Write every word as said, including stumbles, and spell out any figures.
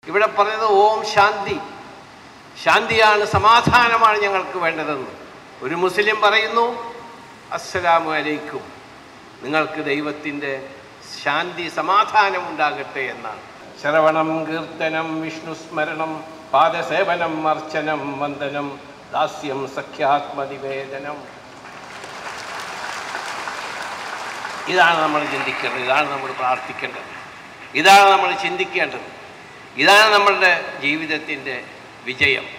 ഇവിടെ പറയുന്നത് ഓം ശാന്തി, ശാന്തിയാണ്, സമാധാനമാണ് ഞങ്ങൾക്ക് വേണ്ടതെന്ന്. ഒരു മുസ്ലിം പറയുന്നു അസ്സലാമു അലൈക്കും, നിങ്ങൾക്ക് ദൈവത്തിൻ്റെ ശാന്തി സമാധാനം ഉണ്ടാകട്ടെ എന്നാണ്. ശ്രവണം, കീർത്തനം, വിഷ്ണുസ്മരണം, പാദസേവനം, അർച്ചനം, വന്ദനം, ദാസ്യം, സഖ്യാത്മനിവേദനം. ഇതാണ് നമ്മൾ ചിന്തിക്കേണ്ടത്, ഇതാണ് നമ്മൾ പ്രാർത്ഥിക്കേണ്ടത്, ഇതാണ് നമ്മൾ ചിന്തിക്കേണ്ടത്, ഇതാണ് നമ്മളുടെ ജീവിതത്തിൻ്റെ വിജയം.